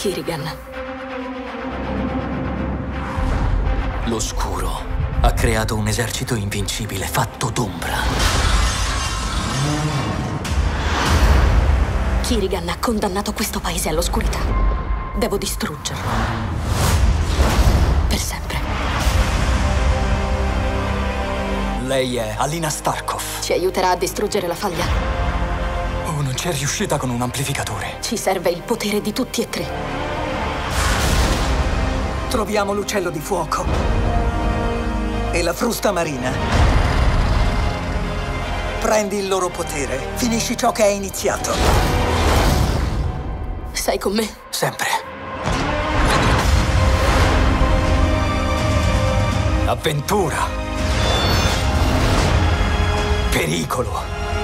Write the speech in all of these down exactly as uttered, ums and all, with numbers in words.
Kirigan. L'Oscuro ha creato un esercito invincibile fatto d'ombra. Kirigan ha condannato questo paese all'oscurità. Devo distruggerlo. Per sempre. Lei è Alina Starkov. Ci aiuterà a distruggere la faglia? Oh, non c'è riuscita con un amplificatore. Ci serve il potere di tutti e tre. Troviamo l'uccello di fuoco e la frusta marina. Prendi il loro potere, finisci ciò che è iniziato. Sei con me? Sempre. Avventura. Pericolo.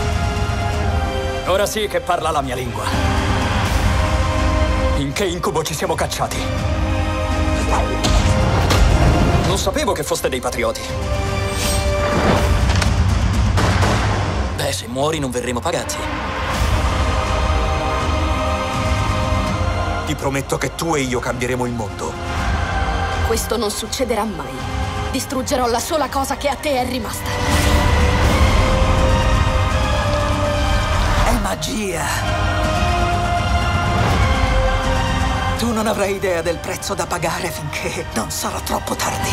Ora sì che parla la mia lingua. In che incubo ci siamo cacciati? Non sapevo che foste dei patrioti. Beh, se muori non verremo pagati. Ti prometto che tu e io cambieremo il mondo. Questo non succederà mai. Distruggerò la sola cosa che a te è rimasta. È magia. Tu non avrai idea del prezzo da pagare finché non sarà troppo tardi.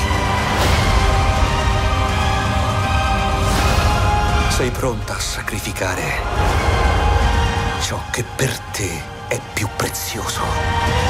Sei pronta a sacrificare ciò che per te è più prezioso?